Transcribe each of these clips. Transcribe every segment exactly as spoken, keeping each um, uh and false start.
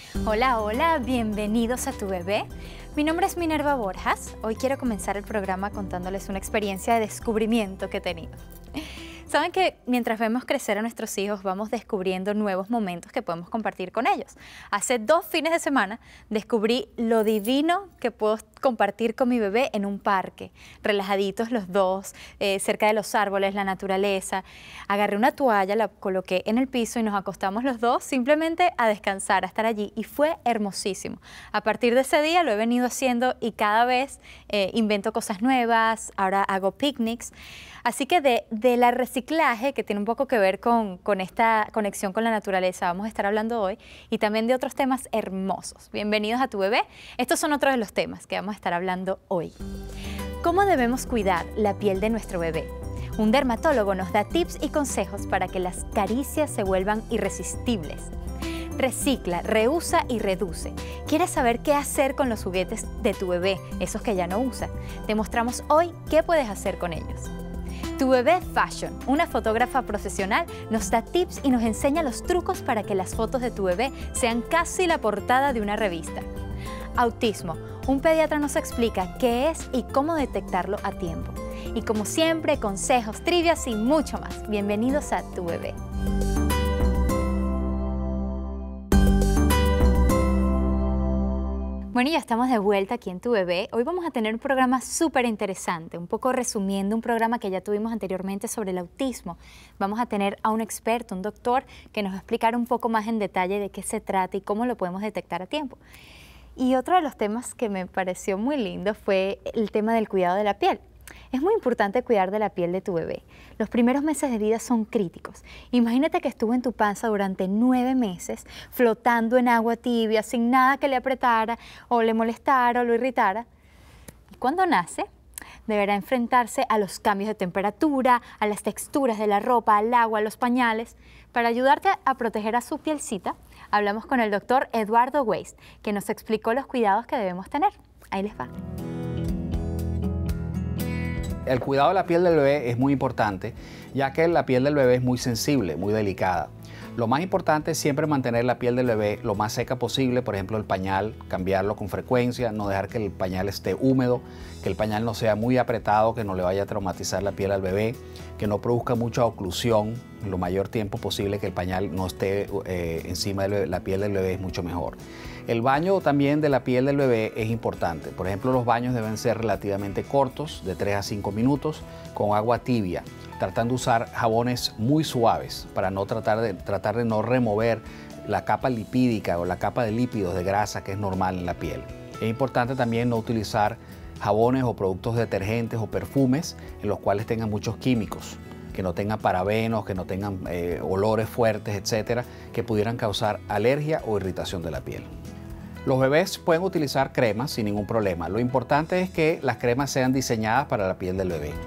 Hola, hola, bienvenidos a Tu Bebé. Mi nombre es Minerva Borjas. Hoy quiero comenzar el programa contándoles una experiencia de descubrimiento que he tenido. Saben que mientras vemos crecer a nuestros hijos vamos descubriendo nuevos momentos que podemos compartir con ellos. Hace dos fines de semana descubrí lo divino que puedo compartir con mi bebé en un parque, relajaditos los dos, eh, cerca de los árboles, la naturaleza. Agarré una toalla, la coloqué en el piso y nos acostamos los dos simplemente a descansar, a estar allí, y fue hermosísimo. A partir de ese día lo he venido haciendo y cada vez eh, invento cosas nuevas, ahora hago picnics. Así que de, de la reciclaje, que tiene un poco que ver con, con esta conexión con la naturaleza, vamos a estar hablando hoy, y también de otros temas hermosos. Bienvenidos a Tu Bebé. Estos son otros de los temas que vamos a estar hablando hoy. ¿Cómo debemos cuidar la piel de nuestro bebé? Un dermatólogo nos da tips y consejos para que las caricias se vuelvan irresistibles. Recicla, reusa y reduce. ¿Quieres saber qué hacer con los juguetes de tu bebé, esos que ya no usa? Te mostramos hoy qué puedes hacer con ellos. Tu Bebé Fashion, una fotógrafa profesional, nos da tips y nos enseña los trucos para que las fotos de tu bebé sean casi la portada de una revista. Autismo, un pediatra nos explica qué es y cómo detectarlo a tiempo. Y como siempre, consejos, trivias y mucho más. Bienvenidos a Tu Bebé. Bueno, ya estamos de vuelta aquí en Tu Bebé. Hoy vamos a tener un programa súper interesante, un poco resumiendo un programa que ya tuvimos anteriormente sobre el autismo. Vamos a tener a un experto, un doctor, que nos va a explicar un poco más en detalle de qué se trata y cómo lo podemos detectar a tiempo. Y otro de los temas que me pareció muy lindo fue el tema del cuidado de la piel. Es muy importante cuidar de la piel de tu bebé. Los primeros meses de vida son críticos. Imagínate que estuvo en tu panza durante nueve meses, flotando en agua tibia, sin nada que le apretara, o le molestara, o lo irritara. Y cuando nace, deberá enfrentarse a los cambios de temperatura, a las texturas de la ropa, al agua, a los pañales. Para ayudarte a proteger a su pielcita, hablamos con el doctor Eduardo Weiss, que nos explicó los cuidados que debemos tener. Ahí les va. El cuidado de la piel del bebé es muy importante, ya que la piel del bebé es muy sensible, muy delicada. Lo más importante es siempre mantener la piel del bebé lo más seca posible, por ejemplo el pañal, cambiarlo con frecuencia, no dejar que el pañal esté húmedo, que el pañal no sea muy apretado, que no le vaya a traumatizar la piel al bebé, que no produzca mucha oclusión, lo mayor tiempo posible que el pañal no esté eh, encima de la piel del bebé es mucho mejor. El baño también de la piel del bebé es importante. Por ejemplo, los baños deben ser relativamente cortos, de tres a cinco minutos, con agua tibia, tratando de usar jabones muy suaves para no tratar de, tratar de no remover la capa lipídica o la capa de lípidos de grasa que es normal en la piel. Es importante también no utilizar jabones o productos detergentes o perfumes en los cuales tengan muchos químicos, que no tengan parabenos, que no tengan eh, olores fuertes, etcétera, que pudieran causar alergia o irritación de la piel. Los bebés pueden utilizar cremas sin ningún problema. Lo importante es que las cremas sean diseñadas para la piel del bebé.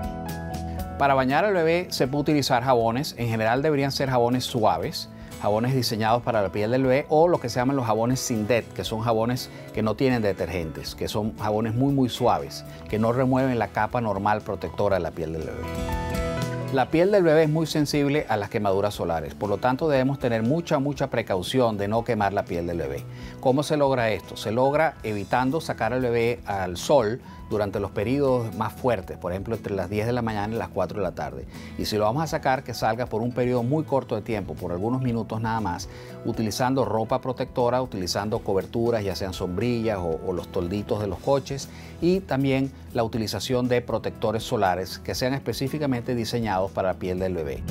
Para bañar al bebé se puede utilizar jabones. En general deberían ser jabones suaves, jabones diseñados para la piel del bebé, o lo que se llaman los jabones Sindet, que son jabones que no tienen detergentes, que son jabones muy muy suaves, que no remueven la capa normal protectora de la piel del bebé. La piel del bebé es muy sensible a las quemaduras solares, por lo tanto debemos tener mucha, mucha precaución de no quemar la piel del bebé. ¿Cómo se logra esto? Se logra evitando sacar al bebé al sol durante los periodos más fuertes, por ejemplo entre las diez de la mañana y las cuatro de la tarde. Y si lo vamos a sacar, que salga por un periodo muy corto de tiempo, por algunos minutos nada más, utilizando ropa protectora, utilizando coberturas, ya sean sombrillas o, o los tolditos de los coches, y también la utilización de protectores solares que sean específicamente diseñados para la piel del bebé.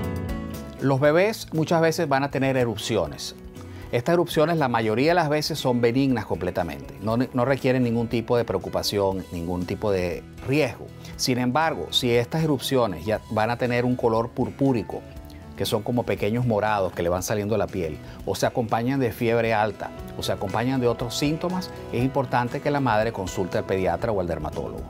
Los bebés muchas veces van a tener erupciones. Estas erupciones la mayoría de las veces son benignas completamente, no, no requieren ningún tipo de preocupación, ningún tipo de riesgo. Sin embargo, si estas erupciones ya van a tener un color purpúrico, que son como pequeños morados que le van saliendo de la piel, o se acompañan de fiebre alta, o se acompañan de otros síntomas, es importante que la madre consulte al pediatra o al dermatólogo.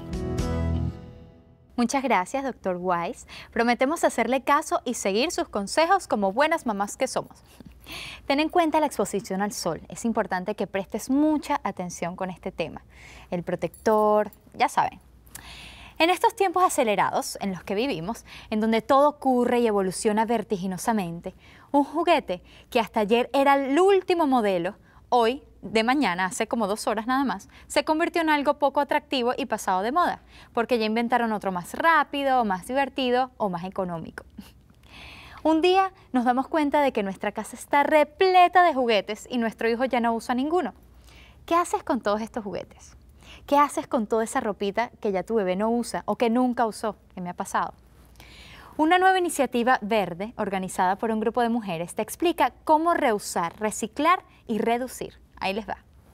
Muchas gracias, doctor Weiss. Prometemos hacerle caso y seguir sus consejos como buenas mamás que somos. Ten en cuenta la exposición al sol. Es importante que prestes mucha atención con este tema. El protector, ya saben. En estos tiempos acelerados en los que vivimos, en donde todo ocurre y evoluciona vertiginosamente, un juguete que hasta ayer era el último modelo, hoy, de mañana, hace como dos horas nada más, se convirtió en algo poco atractivo y pasado de moda, porque ya inventaron otro más rápido, más divertido o más económico. Un día nos damos cuenta de que nuestra casa está repleta de juguetes y nuestro hijo ya no usa ninguno. ¿Qué haces con todos estos juguetes? ¿Qué haces con toda esa ropita que ya tu bebé no usa o que nunca usó, que me ha pasado? Una nueva iniciativa verde, organizada por un grupo de mujeres, te explica cómo reusar, reciclar y reducir. Ahí les va.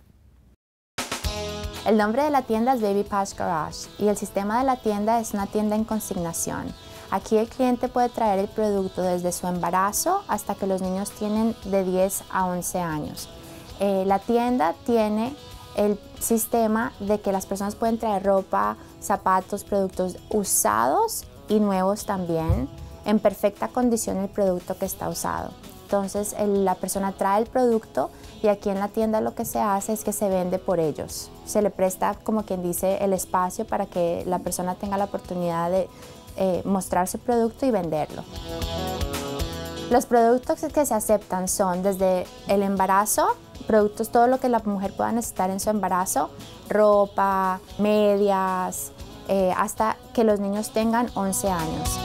El nombre de la tienda es Baby Posh Garage y el sistema de la tienda es una tienda en consignación. Aquí el cliente puede traer el producto desde su embarazo hasta que los niños tienen de diez a once años. Eh, la tienda tiene el sistema de que las personas pueden traer ropa, zapatos, productos usados y nuevos también, en perfecta condición el producto que está usado. Entonces el, la persona trae el producto y aquí en la tienda lo que se hace es que se vende por ellos. Se le presta, como quien dice, el espacio para que la persona tenga la oportunidad de eh, mostrar su producto y venderlo. Los productos que se aceptan son desde el embarazo, productos, todo lo que la mujer pueda necesitar en su embarazo, ropa, medias, eh, hasta que los niños tengan once años.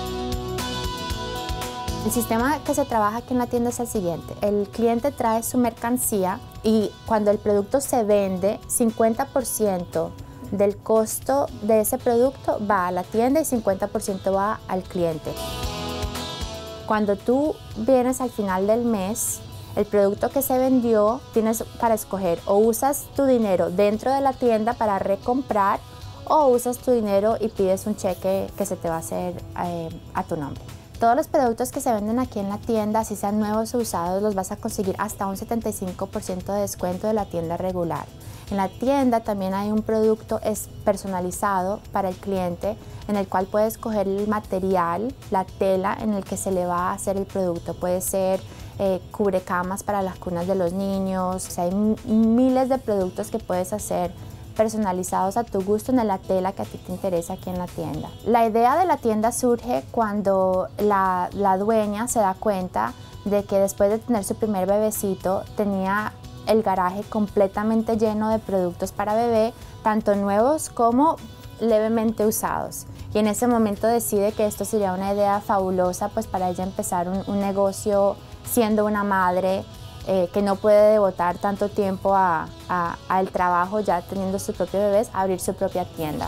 El sistema que se trabaja aquí en la tienda es el siguiente. El cliente trae su mercancía y cuando el producto se vende, cincuenta por ciento del costo de ese producto va a la tienda y cincuenta por ciento va al cliente. Cuando tú vienes al final del mes, el producto que se vendió tienes para escoger o usas tu dinero dentro de la tienda para recomprar o usas tu dinero y pides un cheque que se te va a hacer eh, a tu nombre. Todos los productos que se venden aquí en la tienda, si sean nuevos o usados, los vas a conseguir hasta un setenta y cinco por ciento de descuento de la tienda regular. En la tienda también hay un producto personalizado para el cliente en el cual puedes escoger el material, la tela en el que se le va a hacer el producto. Puede ser eh, cubrecamas para las cunas de los niños, o sea, hay miles de productos que puedes hacer personalizados a tu gusto en la tela que a ti te interesa aquí en la tienda. La idea de la tienda surge cuando la, la dueña se da cuenta de que después de tener su primer bebecito tenía el garaje completamente lleno de productos para bebé, tanto nuevos como levemente usados. Y en ese momento decide que esto sería una idea fabulosa pues para ella empezar un, un negocio siendo una madre Eh, que no puede devotar tanto tiempo a, a, al trabajo ya teniendo su propio bebé, a abrir su propia tienda.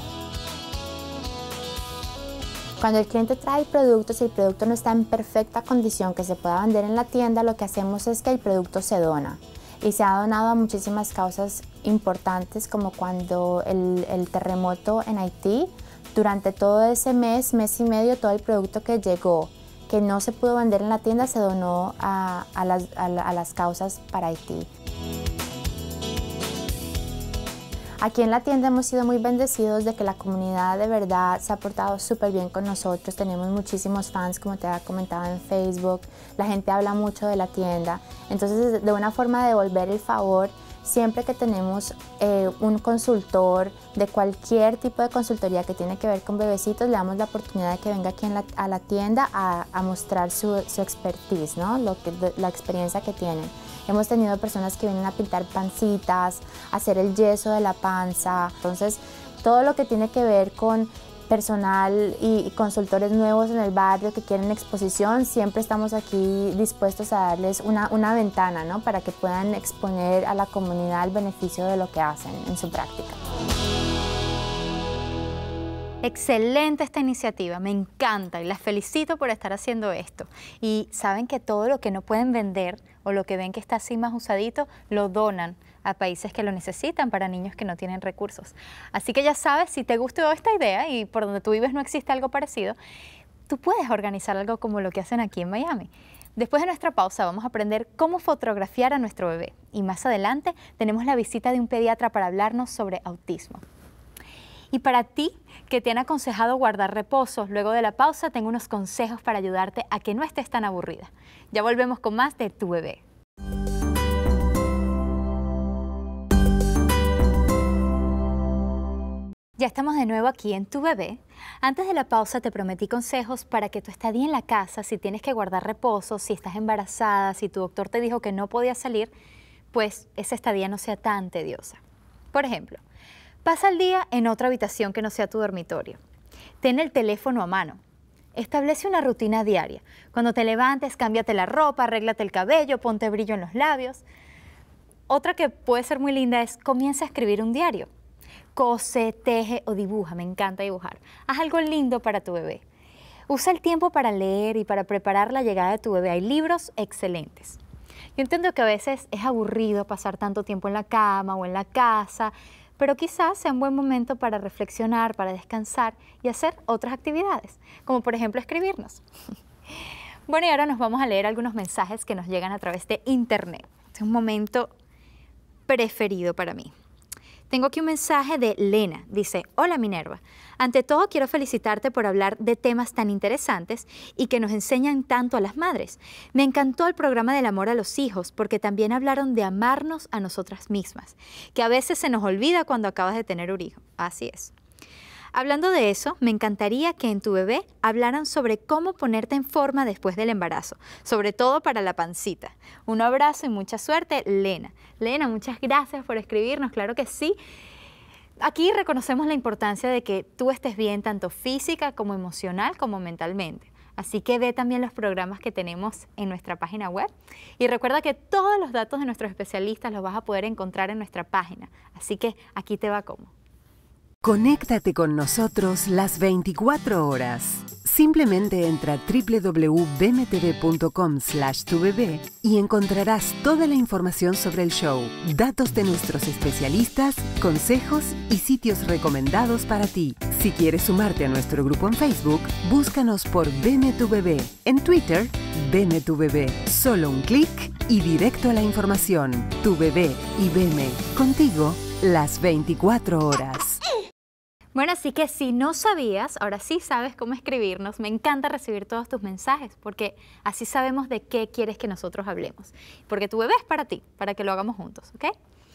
Cuando el cliente trae el producto, si el producto no está en perfecta condición que se pueda vender en la tienda, lo que hacemos es que el producto se dona. Y se ha donado a muchísimas causas importantes, como cuando el, el terremoto en Haití, durante todo ese mes, mes y medio, todo el producto que llegó que no se pudo vender en la tienda se donó a, a, las, a, a las causas para Haití. Aquí en la tienda hemos sido muy bendecidos de que la comunidad de verdad se ha portado súper bien con nosotros. Tenemos muchísimos fans, como te había comentado en Facebook. La gente habla mucho de la tienda. Entonces, de una forma de devolver el favor, siempre que tenemos eh, un consultor de cualquier tipo de consultoría que tiene que ver con bebecitos, le damos la oportunidad de que venga aquí en la, a la tienda a, a mostrar su, su expertise, ¿no? Lo que, la experiencia que tienen. Hemos tenido personas que vienen a pintar pancitas, a hacer el yeso de la panza. Entonces, todo lo que tiene que ver con personal y, y consultores nuevos en el barrio que quieren exposición, siempre estamos aquí dispuestos a darles una, una ventana, ¿no? Para que puedan exponer a la comunidad el beneficio de lo que hacen en su práctica. Excelente esta iniciativa, me encanta y las felicito por estar haciendo esto. Y saben que todo lo que no pueden vender o lo que ven que está así más usadito, lo donan a países que lo necesitan para niños que no tienen recursos. Así que ya sabes, si te gustó esta idea y por donde tú vives no existe algo parecido, tú puedes organizar algo como lo que hacen aquí en Miami. Después de nuestra pausa vamos a aprender cómo fotografiar a nuestro bebé y más adelante tenemos la visita de un pediatra para hablarnos sobre autismo. Y para ti, que te han aconsejado guardar reposo, luego de la pausa tengo unos consejos para ayudarte a que no estés tan aburrida. Ya volvemos con más de Tu Bebé. Ya estamos de nuevo aquí en Tu Bebé. Antes de la pausa te prometí consejos para que tu estadía en la casa, si tienes que guardar reposo, si estás embarazada, si tu doctor te dijo que no podías salir, pues esa estadía no sea tan tediosa. Por ejemplo, pasa el día en otra habitación que no sea tu dormitorio. Ten el teléfono a mano. Establece una rutina diaria. Cuando te levantes, cámbiate la ropa, arréglate el cabello, ponte brillo en los labios. Otra que puede ser muy linda es comienza a escribir un diario. Cose, teje o dibuja, me encanta dibujar. Haz algo lindo para tu bebé. Usa el tiempo para leer y para preparar la llegada de tu bebé. Hay libros excelentes. Yo entiendo que a veces es aburrido pasar tanto tiempo en la cama o en la casa, pero quizás sea un buen momento para reflexionar, para descansar y hacer otras actividades, como por ejemplo escribirnos. Bueno, y ahora nos vamos a leer algunos mensajes que nos llegan a través de internet. Este es un momento preferido para mí. Tengo aquí un mensaje de Lena. Dice, hola Minerva, ante todo quiero felicitarte por hablar de temas tan interesantes y que nos enseñan tanto a las madres. Me encantó el programa del amor a los hijos porque también hablaron de amarnos a nosotras mismas, que a veces se nos olvida cuando acabas de tener un hijo. Así es. Hablando de eso, me encantaría que en tu bebé hablaran sobre cómo ponerte en forma después del embarazo, sobre todo para la pancita. Un abrazo y mucha suerte, Lena. Lena, muchas gracias por escribirnos, claro que sí. Aquí reconocemos la importancia de que tú estés bien tanto física como emocional como mentalmente. Así que ve también los programas que tenemos en nuestra página web. Y recuerda que todos los datos de nuestros especialistas los vas a poder encontrar en nuestra página. Así que aquí te va cómo. Conéctate con nosotros las veinticuatro horas. Simplemente entra a doble u doble u doble u punto b m t v punto com slash tu bebé y encontrarás toda la información sobre el show, datos de nuestros especialistas, consejos y sitios recomendados para ti. Si quieres sumarte a nuestro grupo en Facebook, búscanos por Veme tu Bebé. En Twitter, Veme tu Bebé. Solo un clic y directo a la información. Tu bebé y Veme. Contigo las veinticuatro horas. Bueno, así que si no sabías, ahora sí sabes cómo escribirnos. Me encanta recibir todos tus mensajes porque así sabemos de qué quieres que nosotros hablemos. Porque tu bebé es para ti, para que lo hagamos juntos, ¿ok?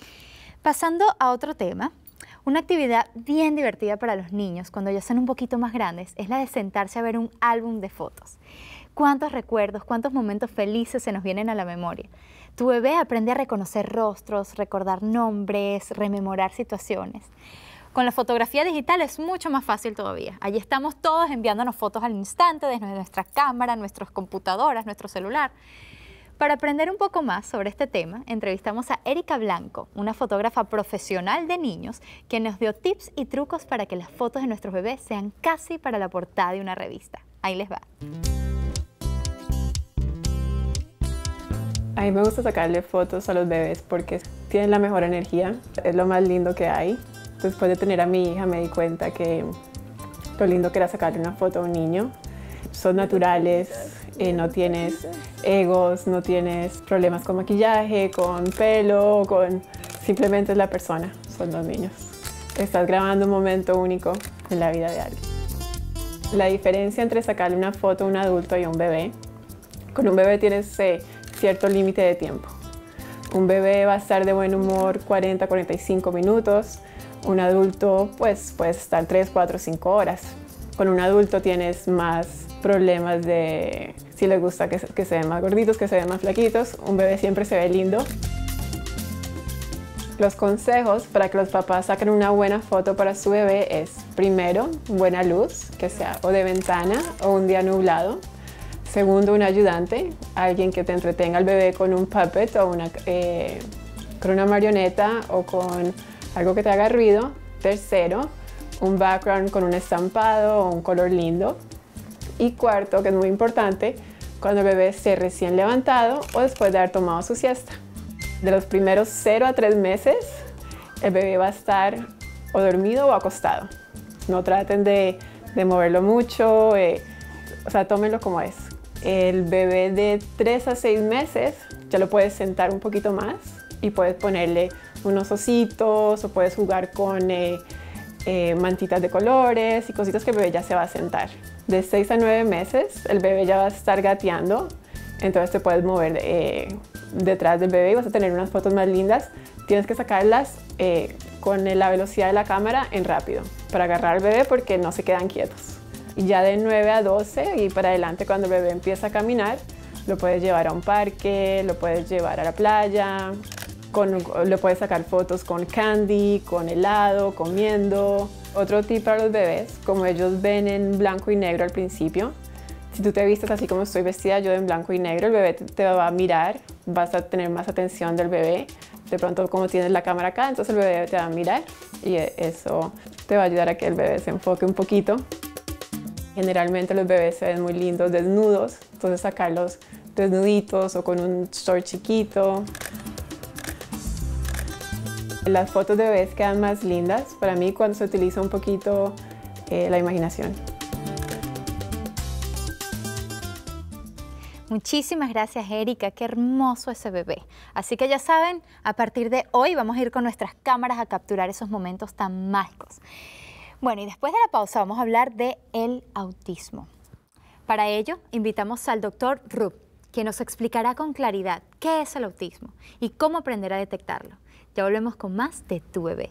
Pasando a otro tema, una actividad bien divertida para los niños cuando ya son un poquito más grandes es la de sentarse a ver un álbum de fotos. ¿Cuántos recuerdos, cuántos momentos felices se nos vienen a la memoria? Tu bebé aprende a reconocer rostros, recordar nombres, rememorar situaciones. Con la fotografía digital es mucho más fácil todavía. Allí estamos todos enviándonos fotos al instante desde nuestra cámara, nuestras computadoras, nuestro celular. Para aprender un poco más sobre este tema, entrevistamos a Erika Blanco, una fotógrafa profesional de niños, que nos dio tips y trucos para que las fotos de nuestros bebés sean casi para la portada de una revista. Ahí les va. A mí me gusta sacarle fotos a los bebés porque tienen la mejor energía, es lo más lindo que hay. Después de tener a mi hija me di cuenta que lo lindo que era sacarle una foto a un niño. Son naturales, eh, no tienes egos, no tienes problemas con maquillaje, con pelo, con... simplemente es la persona, son dos niños. Estás grabando un momento único en la vida de alguien. La diferencia entre sacarle una foto a un adulto y a un bebé, con un bebé tienes eh, cierto límite de tiempo. Un bebé va a estar de buen humor cuarenta a cuarenta y cinco minutos. Un adulto pues puede estar tres, cuatro, cinco horas. Con un adulto tienes más problemas de si les gusta que, que se ven más gorditos, que se ven más flaquitos. Un bebé siempre se ve lindo. Los consejos para que los papás saquen una buena foto para su bebé es, primero, buena luz, que sea o de ventana o un día nublado. Segundo, un ayudante, alguien que te entretenga al bebé con un puppet o una, eh, con una marioneta o con algo que te haga ruido. Tercero, un background con un estampado o un color lindo. Y cuarto, que es muy importante, cuando el bebé esté recién levantado o después de haber tomado su siesta. De los primeros cero a tres meses, el bebé va a estar o dormido o acostado. No traten de, de moverlo mucho, eh, o sea, tómenlo como es. El bebé de tres a seis meses ya lo puedes sentar un poquito más y puedes ponerle unos ositos o puedes jugar con eh, eh, mantitas de colores y cositas que el bebé ya se va a sentar. De seis a nueve meses el bebé ya va a estar gateando, entonces te puedes mover eh, detrás del bebé y vas a tener unas fotos más lindas. Tienes que sacarlas eh, con la velocidad de la cámara en rápido para agarrar al bebé porque no se quedan quietos. Y ya de nueve a doce y para adelante, cuando el bebé empieza a caminar, lo puedes llevar a un parque, lo puedes llevar a la playa. Con, le puedes sacar fotos con candy, con helado, comiendo. Otro tip para los bebés, como ellos ven en blanco y negro al principio, si tú te vistes así como estoy vestida yo en blanco y negro, el bebé te, te va a mirar, vas a tener más atención del bebé. De pronto, como tienes la cámara acá, entonces el bebé te va a mirar y eso te va a ayudar a que el bebé se enfoque un poquito. Generalmente los bebés se ven muy lindos desnudos, entonces sacarlos desnuditos o con un short chiquito. Las fotos de bebés quedan más lindas para mí cuando se utiliza un poquito eh, la imaginación. Muchísimas gracias, Erika. Qué hermoso ese bebé. Así que ya saben, a partir de hoy vamos a ir con nuestras cámaras a capturar esos momentos tan mágicos. Bueno, y después de la pausa vamos a hablar de el autismo. Para ello, invitamos al doctor Rup, quien nos explicará con claridad qué es el autismo y cómo aprender a detectarlo. Ya volvemos con más de Tu Bebé.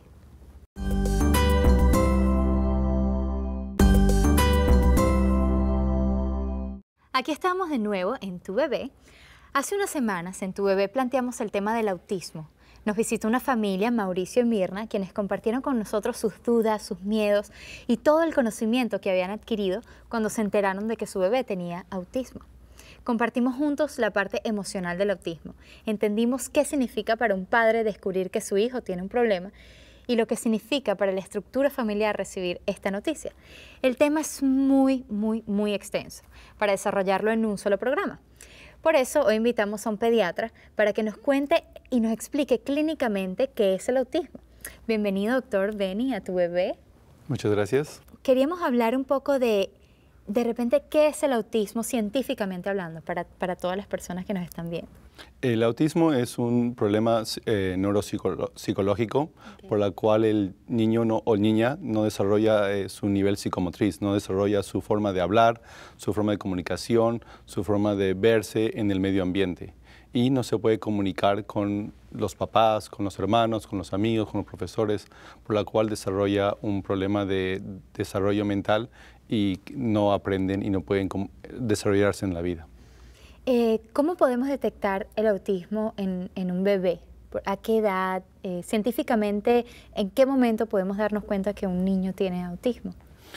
Aquí estamos de nuevo en Tu Bebé. Hace unas semanas en Tu Bebé planteamos el tema del autismo. Nos visitó una familia, Mauricio y Mirna, quienes compartieron con nosotros sus dudas, sus miedos y todo el conocimiento que habían adquirido cuando se enteraron de que su bebé tenía autismo. Compartimos juntos la parte emocional del autismo. Entendimos qué significa para un padre descubrir que su hijo tiene un problema y lo que significa para la estructura familiar recibir esta noticia. El tema es muy, muy, muy extenso para desarrollarlo en un solo programa. Por eso hoy invitamos a un pediatra para que nos cuente y nos explique clínicamente qué es el autismo. Bienvenido, doctor Benny, a Tu Bebé. Muchas gracias. Queríamos hablar un poco de, de repente, qué es el autismo científicamente hablando para, para todas las personas que nos están viendo. El autismo es un problema eh, neuropsicológico okay. por la cual el niño no, o niña no desarrolla eh, su nivel psicomotriz, no desarrolla su forma de hablar, su forma de comunicación, su forma de verse en el medio ambiente. Y no se puede comunicar con los papás, con los hermanos, con los amigos, con los profesores, por la cual desarrolla un problema de desarrollo mental y no aprenden y no pueden desarrollarse en la vida. Eh, ¿Cómo podemos detectar el autismo en, en un bebé? ¿A qué edad? Eh, científicamente, ¿en qué momento podemos darnos cuenta que un niño tiene autismo?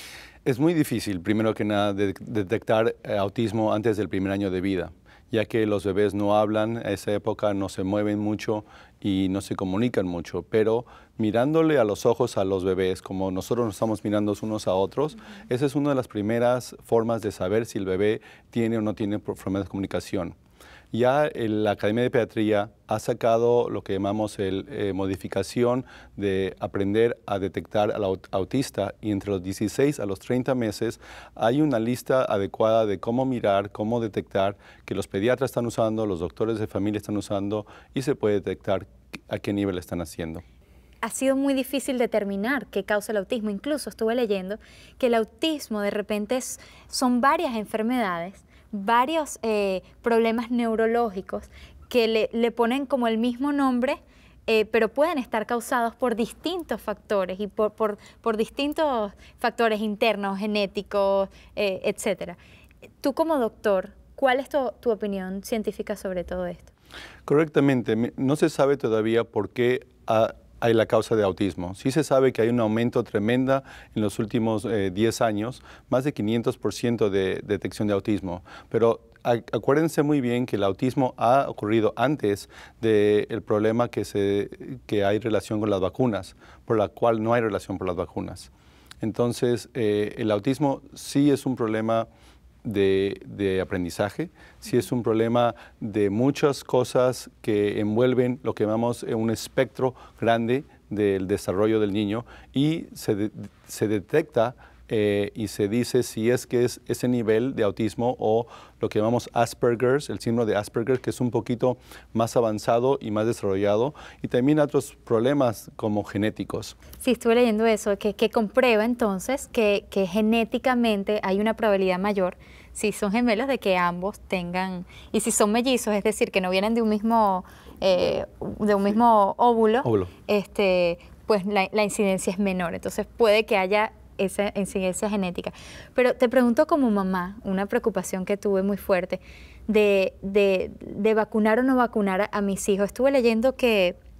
Es muy difícil, primero que nada, de, de detectar eh, autismo antes del primer año de vida, ya que los bebés no hablan, a esa época no se mueven mucho y no se comunican mucho, pero mirándole a los ojos a los bebés, como nosotros nos estamos mirando unos a otros, uh-huh. esa es una de las primeras formas de saber si el bebé tiene o no tiene problemas de comunicación. Ya el, la Academia de Pediatría ha sacado lo que llamamos el, eh, modificación de aprender a detectar al autista y entre los dieciséis a los treinta meses hay una lista adecuada de cómo mirar, cómo detectar que los pediatras están usando, los doctores de familia están usando y se puede detectar a qué nivel están haciendo. Ha sido muy difícil determinar qué causa el autismo. Incluso estuve leyendo que el autismo de repente es, son varias enfermedades, varios eh, problemas neurológicos que le, le ponen como el mismo nombre, eh, pero pueden estar causados por distintos factores y por, por, por distintos factores internos, genéticos, eh, etcétera. Tú como doctor, ¿cuál es tu, tu opinión científica sobre todo esto? Correctamente. No se sabe todavía por qué ha, hay la causa de autismo. Sí se sabe que hay un aumento tremendo en los últimos eh, diez años, más de quinientos por ciento de detección de autismo, pero acuérdense muy bien que el autismo ha ocurrido antes del problema que, se, que hay relación con las vacunas, por la cual no hay relación por las vacunas. Entonces, eh, el autismo sí es un problema De, de aprendizaje, sí es un problema de muchas cosas que envuelven lo que llamamos un espectro grande del desarrollo del niño y se, de, se detecta eh, y se dice si es que es ese nivel de autismo o lo que llamamos Asperger's, el síndrome de Asperger, que es un poquito más avanzado y más desarrollado, y también otros problemas como genéticos. Sí, estuve leyendo eso, que, que comprueba entonces que, que genéticamente hay una probabilidad mayor si son gemelos de que ambos tengan, y si son mellizos, es decir, que no vienen de un mismo, eh, de un mismo óvulo, óvulo. Este, pues la, la incidencia es menor, entonces puede que haya esa incidencia genética. Pero te pregunto como mamá, una preocupación que tuve muy fuerte de, de, de vacunar o no vacunar a, a mis hijos. Estuve leyendo que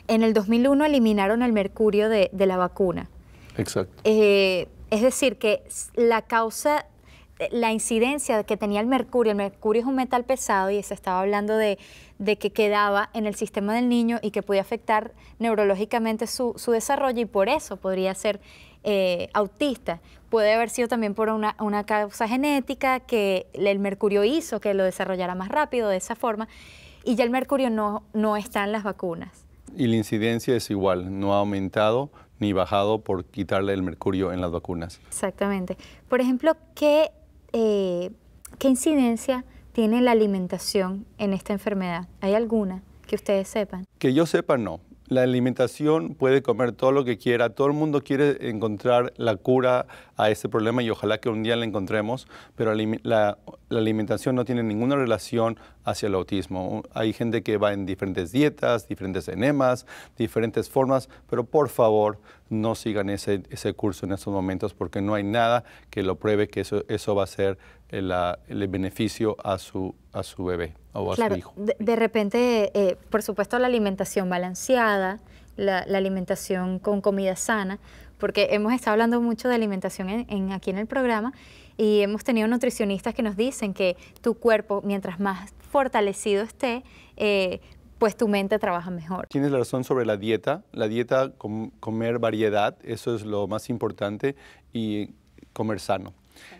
en el dos mil uno eliminaron el mercurio de, de la vacuna. Exacto. Eh, es decir, que la causa, la incidencia que tenía el mercurio, el mercurio es un metal pesado y se estaba hablando de, de que quedaba en el sistema del niño y que podía afectar neurológicamente su, su desarrollo y por eso podría ser eh, autista. Puede haber sido también por una, una causa genética que el mercurio hizo que lo desarrollara más rápido de esa forma y ya el mercurio no, no está en las vacunas. Y la incidencia es igual, no ha aumentado ni bajado por quitarle el mercurio en las vacunas. Exactamente. Por ejemplo, ¿qué, eh, ¿qué incidencia tiene la alimentación en esta enfermedad? ¿Hay alguna que ustedes sepan? Que yo sepa, no. La alimentación puede comer todo lo que quiera, todo el mundo quiere encontrar la cura a este problema y ojalá que un día la encontremos, pero la, la, la alimentación no tiene ninguna relación hacia el autismo. Hay gente que va en diferentes dietas, diferentes enemas, diferentes formas, pero por favor no sigan ese, ese curso en estos momentos porque no hay nada que lo pruebe que eso, eso va a ser el, el beneficio a su, a su bebé o a claro, su hijo. De, de repente, eh, por supuesto, la alimentación balanceada, la, la alimentación con comida sana, porque hemos estado hablando mucho de alimentación en, en, aquí en el programa y hemos tenido nutricionistas que nos dicen que tu cuerpo, mientras más fortalecido esté, eh, pues tu mente trabaja mejor. Tienes la razón sobre la dieta. La dieta, com comer variedad, eso es lo más importante y comer sano.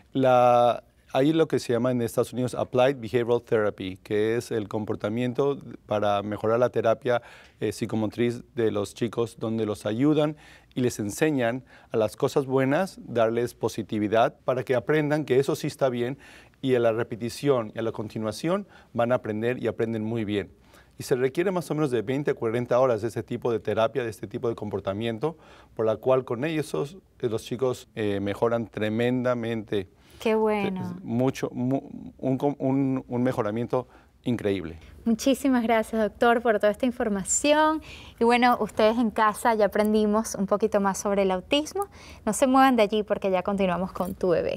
La... Hay lo que se llama en Estados Unidos Applied Behavioral Therapy, que es el comportamiento para mejorar la terapia eh, psicomotriz de los chicos, donde los ayudan y les enseñan a las cosas buenas, darles positividad para que aprendan que eso sí está bien y a la repetición y a la continuación van a aprender y aprenden muy bien. Y se requiere más o menos de veinte a cuarenta horas de este tipo de terapia, de este tipo de comportamiento, por la cual con ellos los chicos eh, mejoran tremendamente. Qué bueno. Mucho, mu, un, un, un mejoramiento increíble. Muchísimas gracias, doctor, por toda esta información. Y bueno, ustedes en casa ya aprendimos un poquito más sobre el autismo. No se muevan de allí porque ya continuamos con Tu Bebé.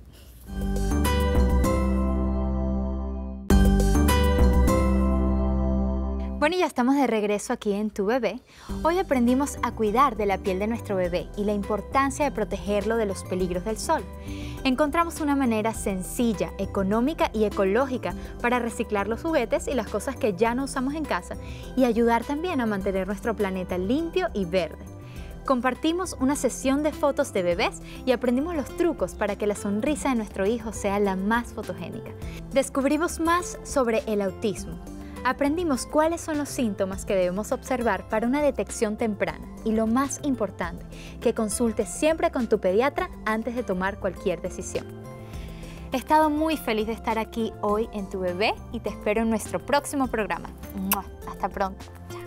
Bueno, y ya estamos de regreso aquí en Tu Bebé. Hoy aprendimos a cuidar de la piel de nuestro bebé y la importancia de protegerlo de los peligros del sol. Encontramos una manera sencilla, económica y ecológica para reciclar los juguetes y las cosas que ya no usamos en casa y ayudar también a mantener nuestro planeta limpio y verde. Compartimos una sesión de fotos de bebés y aprendimos los trucos para que la sonrisa de nuestro hijo sea la más fotogénica. Descubrimos más sobre el autismo. Aprendimos cuáles son los síntomas que debemos observar para una detección temprana y lo más importante, que consultes siempre con tu pediatra antes de tomar cualquier decisión. He estado muy feliz de estar aquí hoy en Tu Bebé y te espero en nuestro próximo programa. Hasta pronto.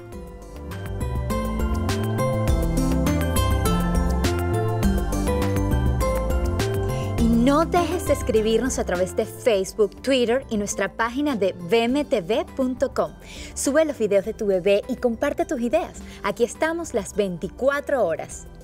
No dejes de escribirnos a través de Facebook, Twitter y nuestra página de v m t v punto com. Sube los videos de Tu Bebé y comparte tus ideas. Aquí estamos las veinticuatro horas.